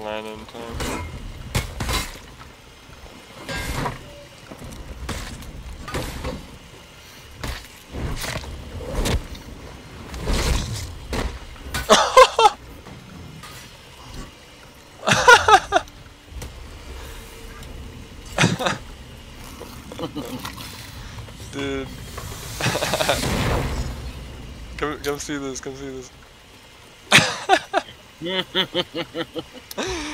land in time. Dude. Come see this, come see this.